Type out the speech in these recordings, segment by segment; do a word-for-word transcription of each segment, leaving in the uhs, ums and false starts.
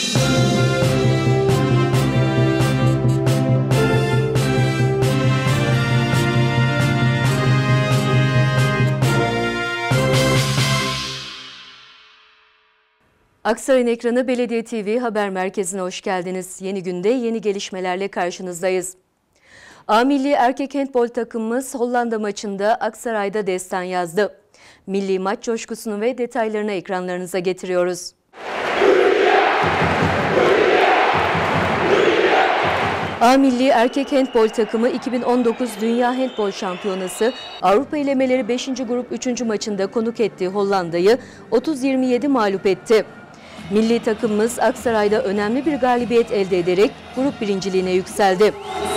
Aksaray'ın ekranı Belediye T V Haber Merkezi'ne hoş geldiniz. Yeni günde yeni gelişmelerle karşınızdayız. A Milli Erkek Handbol takımımız Hollanda maçında Aksaray'da destan yazdı. Milli maç coşkusunu ve detaylarını ekranlarınıza getiriyoruz. A Milli Erkek Handbol takımı iki bin on dokuz Dünya Handbol Şampiyonası Avrupa elemeleri beşinci grup üçüncü maçında konuk ettiği Hollanda'yı otuz yirmi yedi mağlup etti. Milli takımımız Aksaray'da önemli bir galibiyet elde ederek grup birinciliğine yükseldi.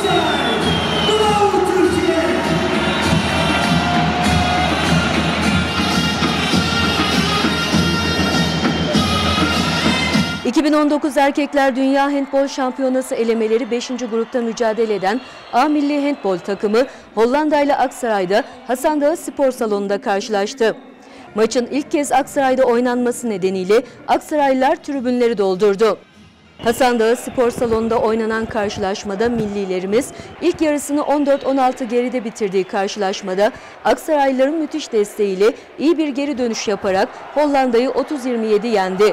iki bin on dokuz Erkekler Dünya Handbol Şampiyonası elemeleri beşinci grupta mücadele eden A Milli Handbol takımı Hollanda ile Aksaray'da Hasan Dağı Spor Salonu'nda karşılaştı. Maçın ilk kez Aksaray'da oynanması nedeniyle Aksaraylılar tribünleri doldurdu. Hasan Dağı Spor Salonu'nda oynanan karşılaşmada millilerimiz ilk yarısını on dört on altı geride bitirdiği karşılaşmada Aksaraylıların müthiş desteğiyle iyi bir geri dönüş yaparak Hollanda'yı otuz yirmi yedi yendi.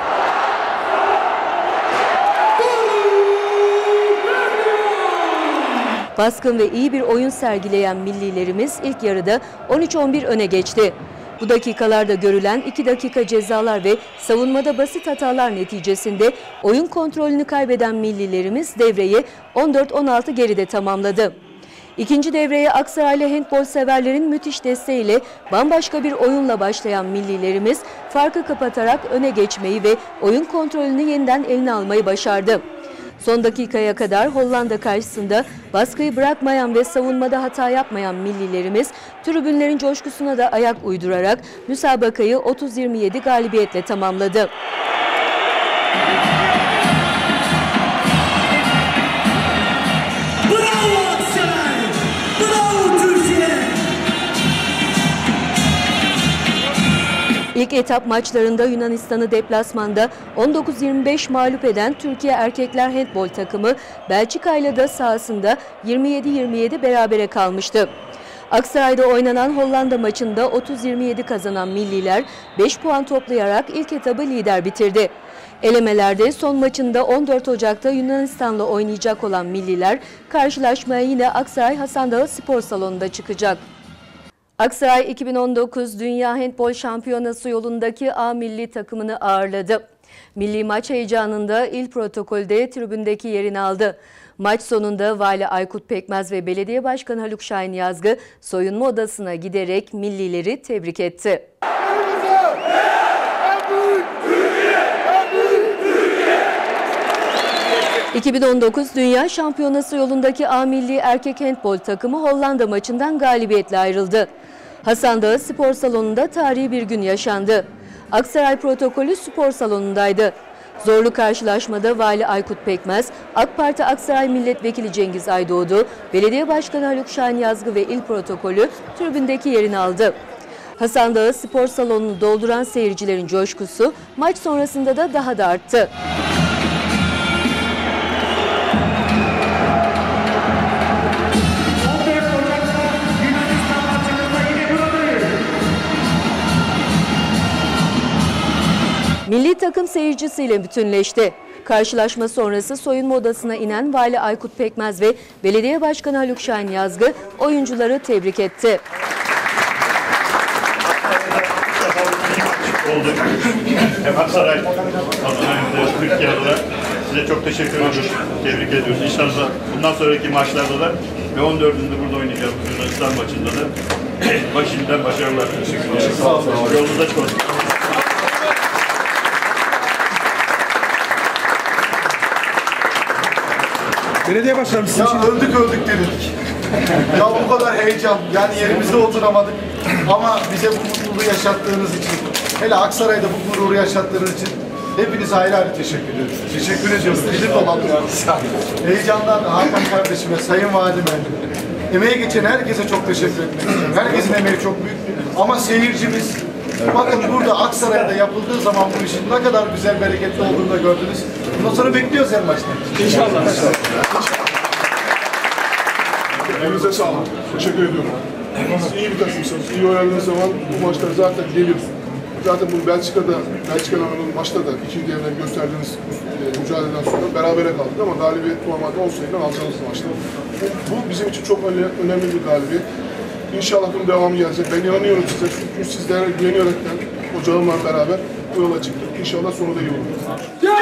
Baskın ve iyi bir oyun sergileyen millilerimiz ilk yarıda on üç on bir öne geçti. Bu dakikalarda görülen iki dakika cezalar ve savunmada basit hatalar neticesinde oyun kontrolünü kaybeden millilerimiz devreyi on dört on altı geride tamamladı. İkinci devreye Aksaraylı handbol severlerin müthiş desteğiyle bambaşka bir oyunla başlayan millilerimiz farkı kapatarak öne geçmeyi ve oyun kontrolünü yeniden eline almayı başardı. Son dakikaya kadar Hollanda karşısında baskıyı bırakmayan ve savunmada hata yapmayan millilerimiz tribünlerin coşkusuna da ayak uydurarak müsabakayı otuz yirmi yedi galibiyetle tamamladı. Bravo Aksaray! Bravo Türkiye! İlk etap maçlarında Yunanistan'ı deplasmanda on dokuz yirmi beş mağlup eden Türkiye Erkekler Handbol takımı Belçika ile de sahasında yirmi yedi yirmi yedi berabere kalmıştı. Aksaray'da oynanan Hollanda maçında otuz yirmi yedi kazanan milliler beş puan toplayarak ilk etabı lider bitirdi. Elemelerde son maçında on dört Ocak'ta Yunanistan'la oynayacak olan milliler karşılaşmaya yine Aksaray Hasan Dağı Spor Salonu'nda çıkacak. Aksaray iki bin on dokuz Dünya Handbol Şampiyonası yolundaki A milli takımını ağırladı. Milli maç heyecanında il protokolde tribündeki yerini aldı. Maç sonunda Vali Aykut Pekmez ve Belediye Başkanı Haluk Şahin Yazgı soyunma odasına giderek millileri tebrik etti. iki bin on dokuz Dünya Şampiyonası yolundaki A milli erkek handbol takımı Hollanda maçından galibiyetle ayrıldı. Hasan Dağı Spor Salonu'nda tarihi bir gün yaşandı. Aksaray protokolü spor salonundaydı. Zorlu karşılaşmada Vali Aykut Pekmez, AK Parti Aksaray Milletvekili Cengiz Aydoğdu, Belediye Başkanı Haluk Şahin Yazgı ve il protokolü tribündeki yerini aldı. Hasan Dağı Spor Salonu'nu dolduran seyircilerin coşkusu maç sonrasında da daha da arttı. Milli takım seyircisiyle bütünleşti. Karşılaşma sonrası soyunma odasına inen Vali Aykut Pekmez ve Belediye Başkanı Haluk Şahin Yazgı oyuncuları tebrik etti. Oldu. Hem Aksaray, Türkiye adına size çok teşekkür ediyoruz. Tebrik ediyoruz. İnşallah bundan sonraki maçlarda da ve on dördünde burada oynayacağız Yunanistan maçında da başından başarılar. Teşekkür ederiz. Sağ olun. Yolunuz açık olsun. Belediye başkanım sizin ya için... öldük öldük dedik. Ya bu kadar heyecan, yani yerimizde oturamadık. Ama bize bu mutluluğu yaşattığınız için, hele Aksaray'da bu gururu yaşattığınız için hepinize ayrı ayrı teşekkür ediyoruz. Teşekkür ediyoruz. Dilim dolandırıyoruz. Heyecandan Hakan kardeşime, Sayın Valime, emeğe geçen herkese çok teşekkür etmek istiyorum. Herkesin emeği çok büyük. Ama seyircimiz, Bakın burada Aksaray'da yapıldığı zaman bu işin ne kadar güzel, bereketli olduğunu da gördünüz. Bundan sonra bekliyoruz en başta. İnşallah. Elinize sağlık. Teşekkür ediyorum. Siz iyi bir takımsınız. İyi oynadığınız zaman bu maçlar zaten gelir. Zaten bu Belçika'da, Belçika'nın maçta da ikinci devre gösterdiğiniz e, mücadeleden sonra berabere kaldık ama galibiyet normalde olsaydı alacağınız maçta. Bu, bu bizim için çok önemli bir galibiyet. İnşallah bunun devamı gelecek. Ben inanıyorum size. Çünkü sizlere güvenerekten hocamla beraber bu yola çıktık. İnşallah sonu da iyi olur.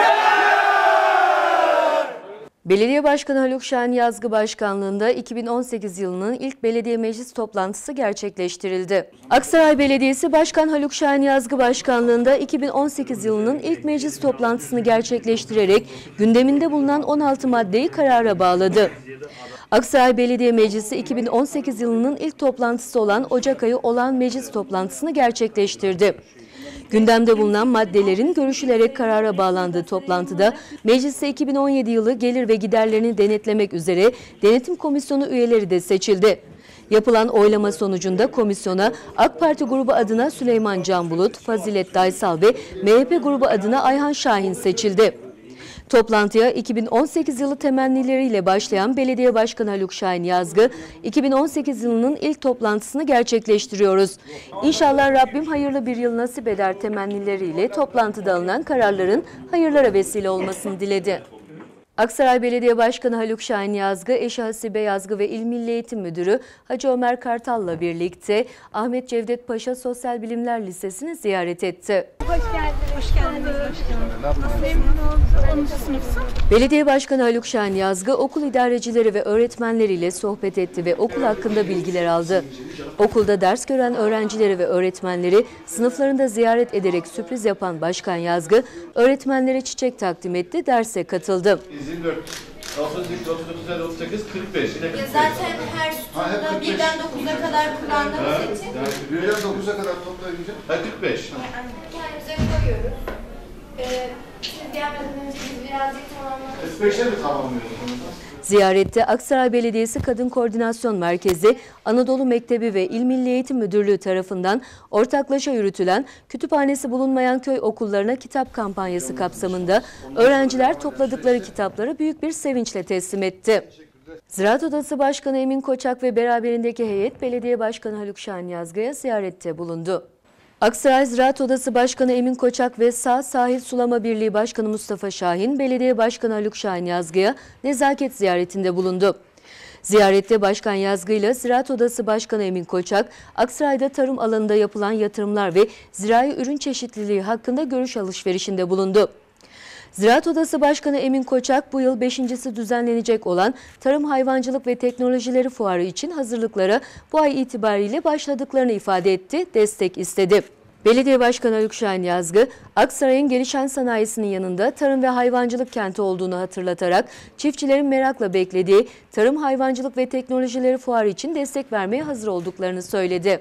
Belediye Başkanı Haluk Şahin Yazgı Başkanlığında iki bin on sekiz yılının ilk belediye meclis toplantısı gerçekleştirildi. Aksaray Belediyesi Başkan Haluk Şahin Yazgı Başkanlığında iki bin on sekiz yılının ilk meclis toplantısını gerçekleştirerek gündeminde bulunan on altı maddeyi karara bağladı. Aksaray Belediye Meclisi iki bin on sekiz yılının ilk toplantısı olan Ocak ayı olağan meclis toplantısını gerçekleştirdi. Gündemde bulunan maddelerin görüşülerek karara bağlandığı toplantıda mecliste iki bin on yedi yılı gelir ve giderlerini denetlemek üzere denetim komisyonu üyeleri de seçildi. Yapılan oylama sonucunda komisyona AK Parti grubu adına Süleyman Can Bulut, Fazilet Daysal ve M H P grubu adına Ayhan Şahin seçildi. Toplantıya iki bin on sekiz yılı temennileriyle başlayan Belediye Başkanı Haluk Şahin Yazgı, iki bin on sekiz yılının ilk toplantısını gerçekleştiriyoruz. İnşallah Rabbim hayırlı bir yıl nasip eder temennileriyle toplantıda alınan kararların hayırlara vesile olmasını diledi. Aksaray Belediye Başkanı Haluk Şahin Yazgı, eşi Hasibe Yazgı ve İl Milli Eğitim Müdürü Hacı Ömer Kartal'la birlikte Ahmet Cevdet Paşa Sosyal Bilimler Lisesi'ni ziyaret etti. Hoş geldiniz. Hoş geldiniz. Nasıl memnun oldum? onuncu sınıfsın. Belediye Başkanı Haluk Şahin Yazgı, okul idarecileri ve öğretmenleriyle sohbet etti ve okul hakkında bilgiler aldı. Okulda ders gören öğrencileri ve öğretmenleri sınıflarında ziyaret ederek sürpriz yapan Başkan Yazgı, öğretmenlere çiçek takdim etti, derse katıldı. yirmi dört, otuz üç, otuz dokuz, otuz sekiz, kırk beş. Zaten her sütunda birden dokuza kadar kullandığımız için Birden dokuza kadar toplayınca Ha, kırk beş. kendimize koyuyoruz. Ee, siz gelmeden önce biz birazcık tamamladık. kırk beşe mi tamamlıyorsunuz? Ziyarette Aksaray Belediyesi Kadın Koordinasyon Merkezi, Anadolu Mektebi ve İl Milli Eğitim Müdürlüğü tarafından ortaklaşa yürütülen kütüphanesi bulunmayan köy okullarına kitap kampanyası kapsamında öğrenciler topladıkları kitapları büyük bir sevinçle teslim etti. Ziraat Odası Başkanı Emin Koçak ve beraberindeki heyet Belediye Başkanı Haluk Şahin Yazgı'ya ziyarette bulundu. Aksaray Ziraat Odası Başkanı Emin Koçak ve Sağ Sahil Sulama Birliği Başkanı Mustafa Şahin, Belediye Başkanı Haluk Şahin Yazgı'ya nezaket ziyaretinde bulundu. Ziyarette Başkan Yazgı ile Ziraat Odası Başkanı Emin Koçak, Aksaray'da tarım alanında yapılan yatırımlar ve zirai ürün çeşitliliği hakkında görüş alışverişinde bulundu. Ziraat Odası Başkanı Emin Koçak, bu yıl beşincisi düzenlenecek olan Tarım, Hayvancılık ve Teknolojileri Fuarı için hazırlıklara bu ay itibariyle başladıklarını ifade etti, destek istedi. Belediye Başkanı Haluk Şahin Yazgı, Aksaray'ın gelişen sanayisinin yanında tarım ve hayvancılık kenti olduğunu hatırlatarak çiftçilerin merakla beklediği Tarım, Hayvancılık ve Teknolojileri Fuarı için destek vermeye hazır olduklarını söyledi.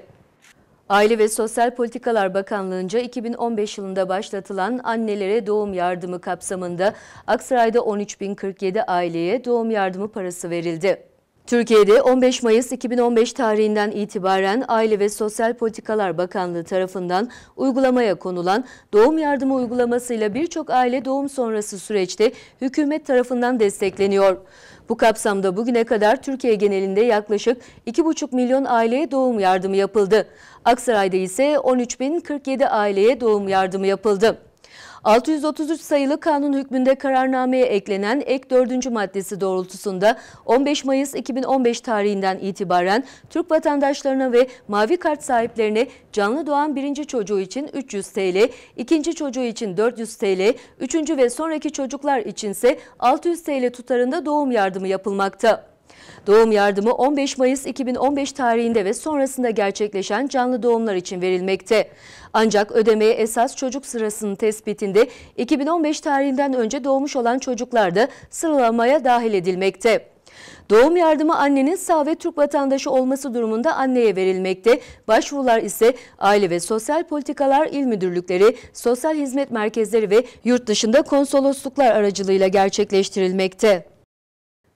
Aile ve Sosyal Politikalar Bakanlığı'nca iki bin on beş yılında başlatılan annelere doğum yardımı kapsamında Aksaray'da on üç bin kırk yedi aileye doğum yardımı parası verildi. Türkiye'de on beş Mayıs iki bin on beş tarihinden itibaren Aile ve Sosyal Politikalar Bakanlığı tarafından uygulamaya konulan doğum yardımı uygulamasıyla birçok aile doğum sonrası süreçte hükümet tarafından destekleniyor. Bu kapsamda bugüne kadar Türkiye genelinde yaklaşık iki buçuk milyon aileye doğum yardımı yapıldı. Aksaray'da ise on üç bin kırk yedi aileye doğum yardımı yapıldı. altı yüz otuz üç sayılı kanun hükmünde kararnameye eklenen ek dördüncü maddesi doğrultusunda on beş Mayıs iki bin on beş tarihinden itibaren Türk vatandaşlarına ve mavi kart sahiplerine canlı doğan birinci çocuğu için üç yüz TL, ikinci çocuğu için dört yüz TL, üçüncü ve sonraki çocuklar içinse altı yüz TL tutarında doğum yardımı yapılmakta. Doğum yardımı on beş Mayıs iki bin on beş tarihinde ve sonrasında gerçekleşen canlı doğumlar için verilmekte. Ancak ödemeye esas çocuk sırasının tespitinde iki bin on beş tarihinden önce doğmuş olan çocuklar da sıralamaya dahil edilmekte. Doğum yardımı annenin sağ ve Türk vatandaşı olması durumunda anneye verilmekte. Başvurular ise Aile ve Sosyal Politikalar İl Müdürlükleri, Sosyal Hizmet Merkezleri ve yurt dışında konsolosluklar aracılığıyla gerçekleştirilmekte.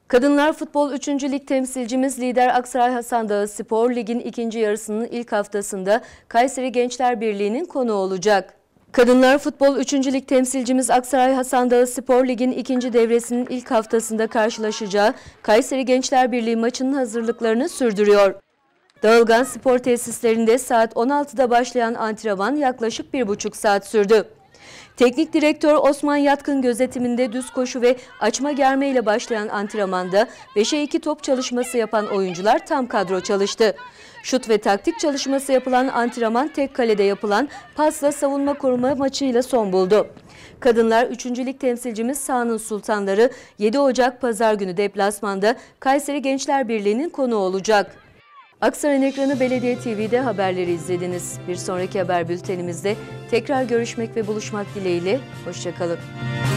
Kadınlar Futbol üçüncü Lig temsilcimiz lider Aksaray Hasandağı Spor, ligin ikinci yarısının ilk haftasında Kayseri Gençler Birliği'nin konuğu olacak. Kadınlar Futbol üçüncü Lig temsilcimiz Aksaray Hasandağı Spor, ligin ikinci devresinin ilk haftasında karşılaşacağı Kayseri Gençler Birliği maçının hazırlıklarını sürdürüyor. Dağılgan Spor Tesislerinde saat on altıda başlayan antrenman yaklaşık bir buçuk saat sürdü. Teknik direktör Osman Yatkın gözetiminde düz koşu ve açma germe ile başlayan antrenmanda beşe iki top çalışması yapan oyuncular tam kadro çalıştı. Şut ve taktik çalışması yapılan antrenman tek kalede yapılan pasla savunma koruma maçıyla son buldu. Kadınlar üçüncü Lig temsilcimiz sahanın sultanları yedi Ocak Pazar günü deplasmanda Kayseri Gençler Birliği'nin konuğu olacak. Aksaray'ın ekranı Belediye T V'de haberleri izlediniz. Bir sonraki haber bültenimizde tekrar görüşmek ve buluşmak dileğiyle. Hoşça kalın.